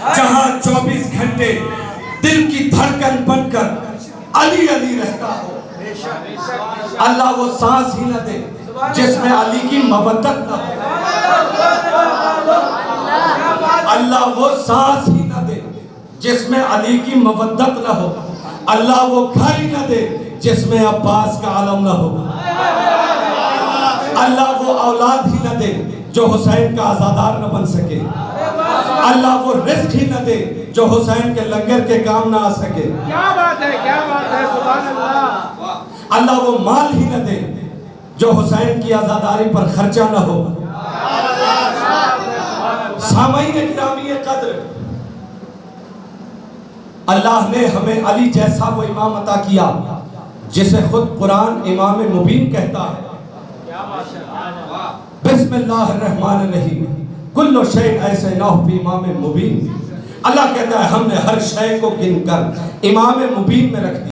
جہاں 24 گھنٹے دل کی دھڑکن بن کر علی علی رہتا ہو، اللہ وہ سانس ہی نہ دے جس میں علی کی مودت نہ ہو، اللہ وہ سانس ہی نہ دے جس میں علی کی مودت نہ ہو، اللہ وہ گھر ہی نہ دے جس میں عباس کا علم نہ ہو، اللہ وہ اولاد ہی نہ دے جو حسین کا عزادار نہ بن سکے، اللہ وہ رزق ہی نہ دے جو حسین کے لنگر کے کام نہ آ سکے، کیا بات ہے سبحان اللہ، اللہ وہ مال ہی نہ دے جو حسین کی عزاداری پر خرچہ نہ ہو۔ سامعین گرامی قدر، اللہ نے ہمیں علی جیسا وہ امام عطا کیا جسے خود قرآن امام مبین کہتا ہے۔ بسم اللہ الرحمن الرحیم کل شیء احصیناہ فی امام مبین، اللہ کہتا ہے ہم نے ہر شے کو گن کر امام مبین میں رکھ دیا۔